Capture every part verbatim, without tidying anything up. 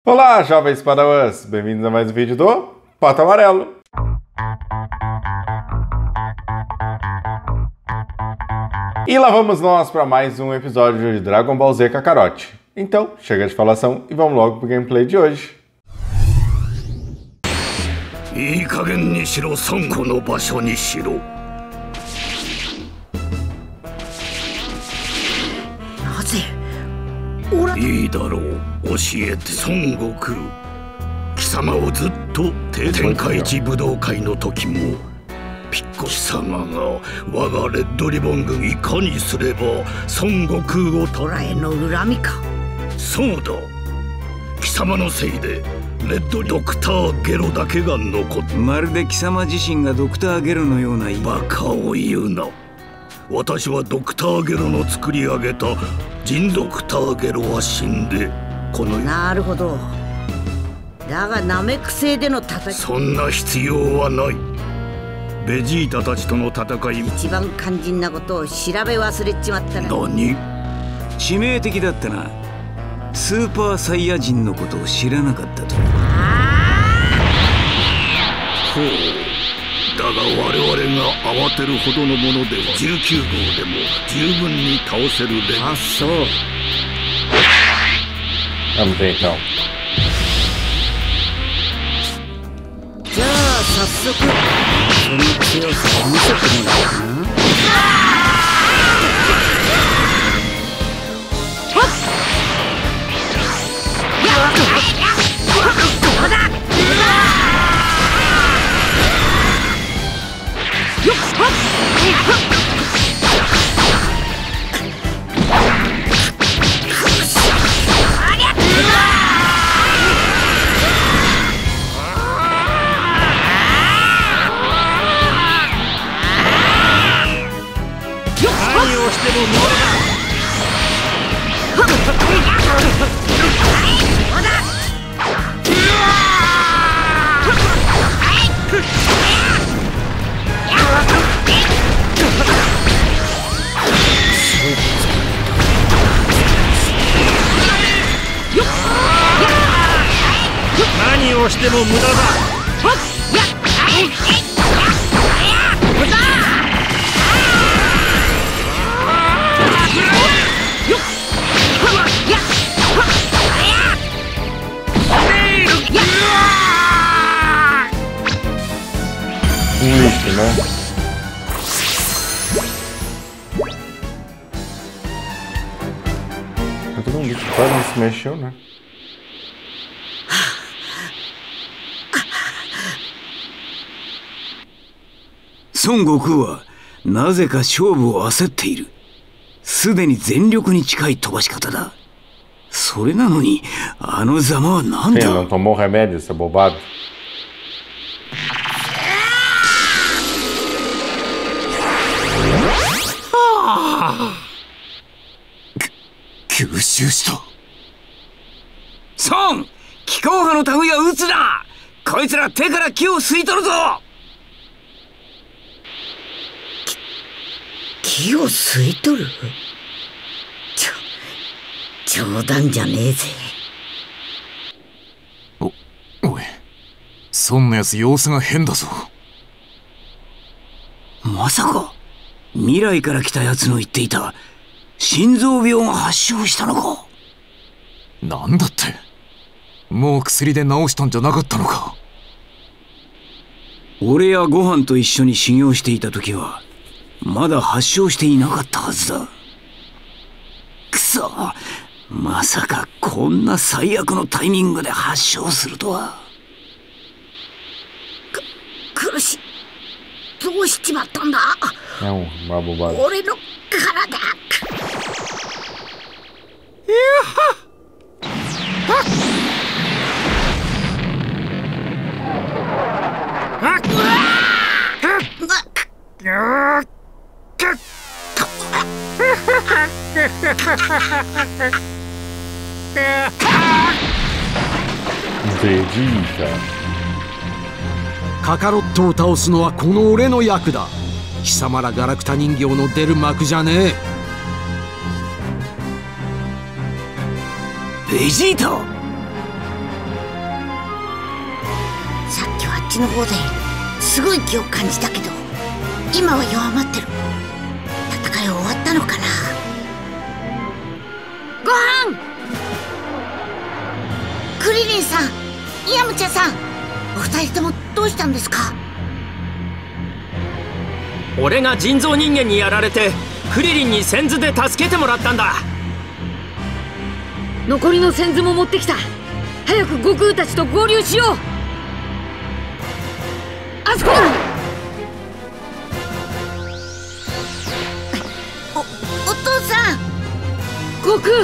Olá, jovens padawans! Bem-vindos a mais um vídeo do Pato Amarelo. E lá vamos nós para mais um episódio de Dragon Ball Z Kakarot. Então, chega de falação e vamos logo pro gameplay de hoje. いい加減にしろ、孫悟の場所にしろ。 なぜオラいいだろう、教えて孫悟空。貴様をずっと天下一武道会の時もピッコ貴様が我がレッドリボン軍いかにすれば孫悟空をトラへの恨みか。 そうだ、貴様のせいでレッドドクターゲロだけが残った。 まるで貴様自身がドクターゲロのような。 バカを言うな。私はドクターゲロの作り上げた人ドクターゲロは死んでこの。 なるほど。だがナメック星での戦い、 そんな必要はない。ベジータたちとの戦い、 一番肝心なことを調べ忘れちまったな。 何？ 致命的だったな。スーパーサイヤ人のことを知らなかったと。 ほう。だが我々が慌てるほどのものではじゅうきゅうごうでも十分に倒せるレベル。 あ、そう。 Vamos ver então. じゃあ早速その強さを見せてもらおうかな。 何をしても無駄だ。 Isso, né? Todo mundo quase não se mexeu, né? 孫悟空はなぜか勝負を焦っている。すでに全力に近い飛ばし方だ。それなのにあのざまはなんだ。 Sim, não tomou remédio, esse bobado. 吸収した。孫、気候派の類は撃つな。こいつら手から気を吸い取るぞ。 気を吸い取る？ちょ冗談じゃねえぜ。 おおい、孫のやつ様子が変だぞ。 まさか未来から来たやつの言っていた心臓病が発症したのか。 なんだって、もう薬で治したんじゃなかったのか。 俺やご飯と一緒に修行していた時はまだ発症していなかったはずだ。くそ、まさかこんな最悪のタイミングで発症するとは。 く苦しい。どうしちまったんだ。 Não, uma bobada. 俺の体。 Vegeta. カカロットを倒すのはこの俺の役だ。貴様らガラクタ人形の出る幕じゃねえ。 ベジータ、 ちの方ですごい気を感じたけど、今は弱まってる。戦いは終わったのかな。ご飯。クリリンさん、ヤムチャさん、お二人ともどうしたんですか？ 俺が人造人間にやられてクリリンに先頭で助けてもらったんだ。 残りの先頭も持ってきた。早く悟空たちと合流しよう。あそこだ。 お、お父さん。 悟空。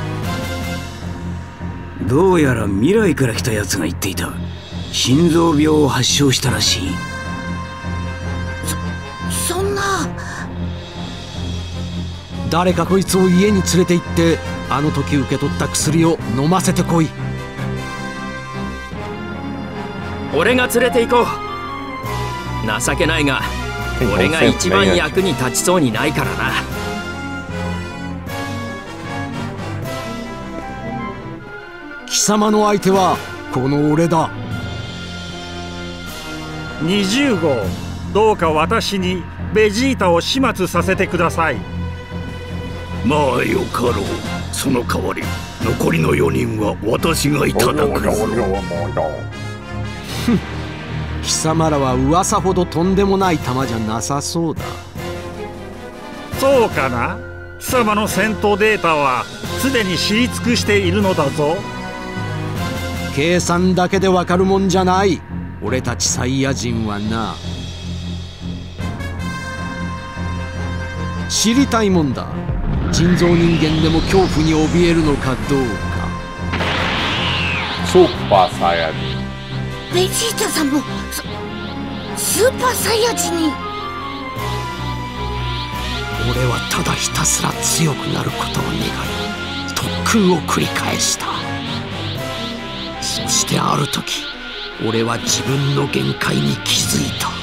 どうやら未来から来たやつが言っていた。心臓病を発症したらしい。 そ、そんな。 誰かこいつを家に連れて行って、あの時受け取った薬を飲ませてこい。 俺が連れて行こう。情けないが俺が一番役に立ちそうにないからな。 貴様の相手はこの俺だ。 にじゅうごう、どうか私にベジータを始末させてください。 まあよかろう。その代わり残りのよにんは私がいただくぞ。 貴様らは噂ほどとんでもない玉じゃなさそうだ。 そうかな。貴様の戦闘データはすでに知り尽くしているのだぞ。 計算だけでわかるもんじゃない。俺たちサイヤ人はな。知りたいもんだ。人造人間でも恐怖に怯えるのかどうか。 スーパーサイヤ人。 ベジータさんもスーパーサイヤ人に。 俺はただひたすら強くなることを願い、特訓を繰り返した。そしてある時、俺は自分の限界に気づいた。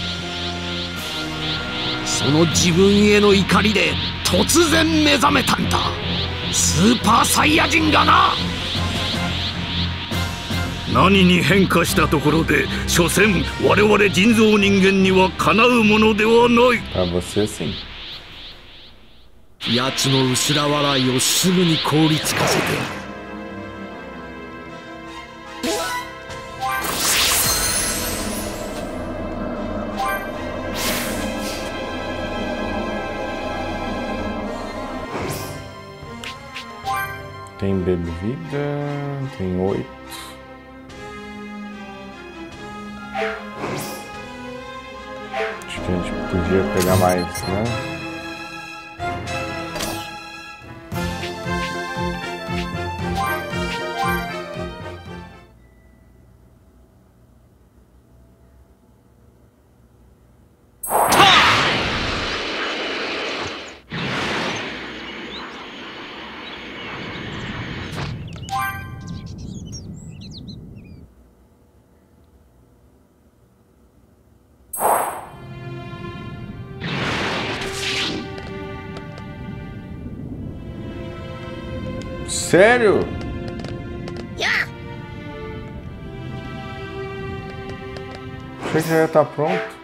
その自分への怒りで突然目覚めたんだ。スーパーサイヤ人がな。 何に変化したところで、所詮我々人造人間にはかなうものではない。 奴の薄ら笑いをすぐに凍りつかせてやる。 Tem bebida, tem oito. Acho que a gente podia pegar mais, né? Sério? Yeah. Achei que já ia estar pronto.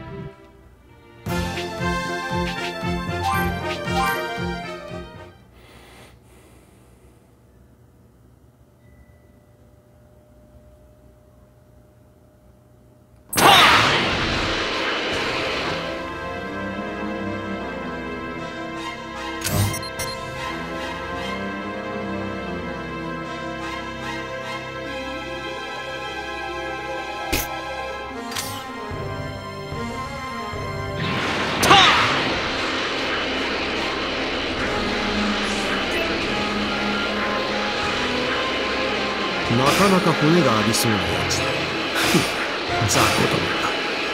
なかなか骨がありそうなやつだ。雑魚どもだ。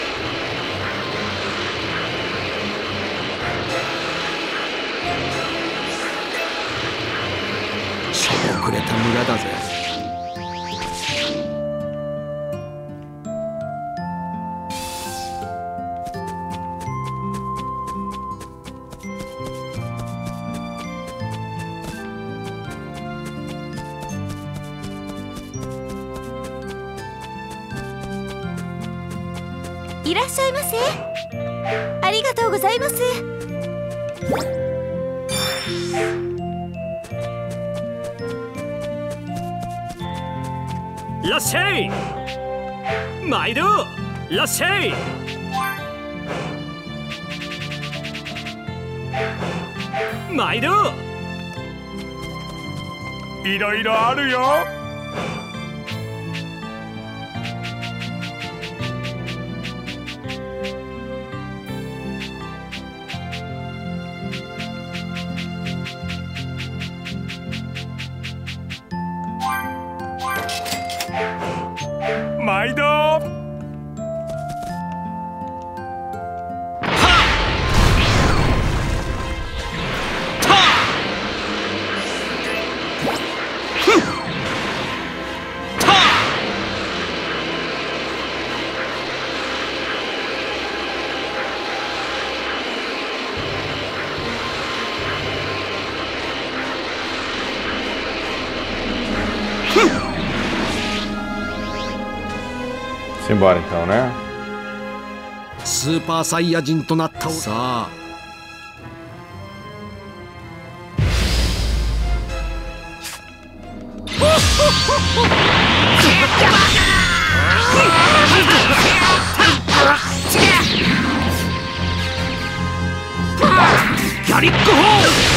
しょぼくれた村だぜ。 いらっしゃいませ。ありがとうございます。 いらっしゃい。毎度いらっしゃい。毎度いろいろあるよ。毎度。 Simbora então, né? スーパーサイヤ人となったさあ。ギャリックホー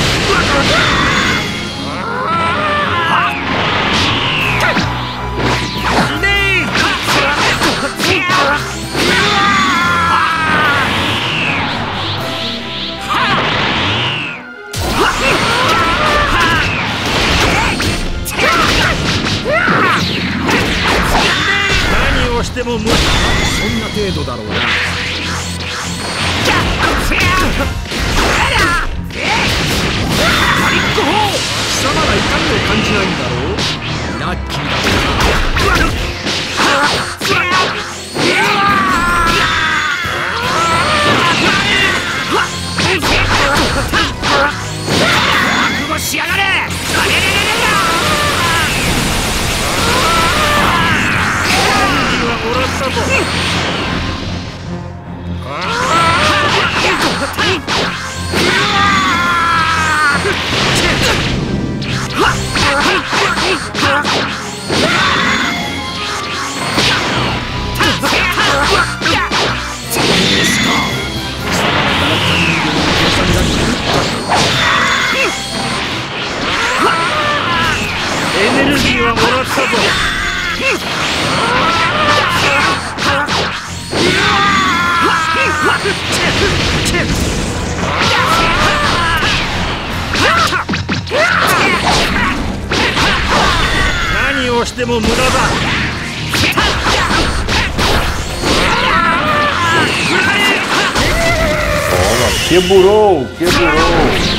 しても無理。そんな程度だろうな。ギャリックホー。貴様ら痛みを感じないんだろう。ラッキーだ覚悟しやがれ。もらったぞ。エネルギーはもらったぞ。何をしても無駄だ。 Quebrou, quebrou.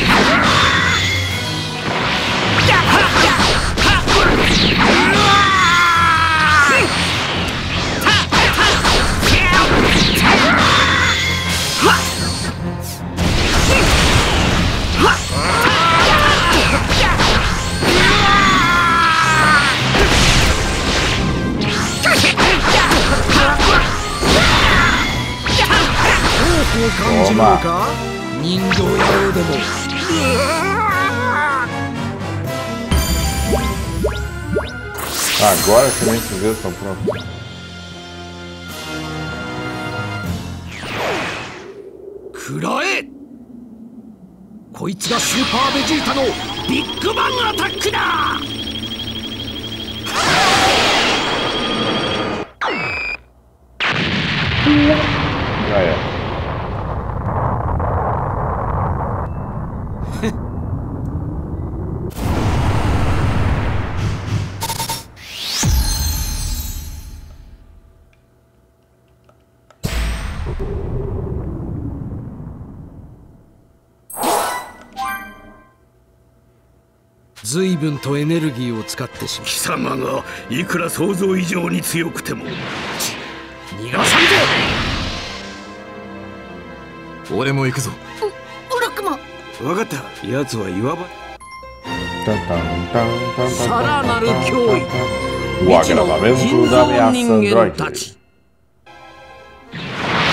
Toma. Agora que nem esses dedos estão prontos. くらえ。こいつがスーパーベジータのビッグバンアタックだ。 Já é. .随分とエネルギーを使ってしまう。 貴様がいくら想像以上に強くても逃がさんぞ。 俺も行くぞ。 うろくも。 分かった。奴は岩場。 さらなる脅威。 O agravamento da ameaça androide.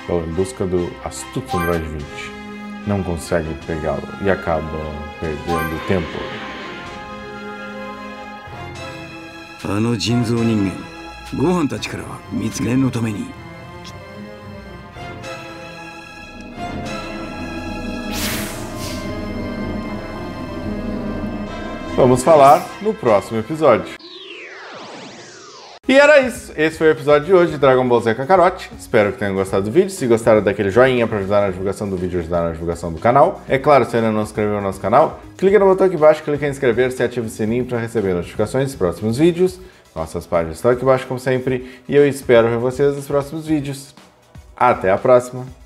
em busca do astuto Android vinte. Não conseguem pegá-lo e acabam perdendo tempo. あの人造人間、ご飯たちから見つけのために。 Vamos falar no próximo episódio. E era isso. Esse foi o episódio de hoje de Dragon Ball Z Kakarot. Espero que tenham gostado do vídeo. Se gostaram, daquele joinha para ajudar na divulgação do vídeo e ajudar na divulgação do canal. É claro, se ainda não se inscreveu no nosso canal, clica no botão aqui embaixo, clica em inscrever-se e ativa o sininho para receber notificações dos próximos vídeos. Nossas páginas estão aqui embaixo, como sempre. E eu espero ver vocês nos próximos vídeos. Até a próxima!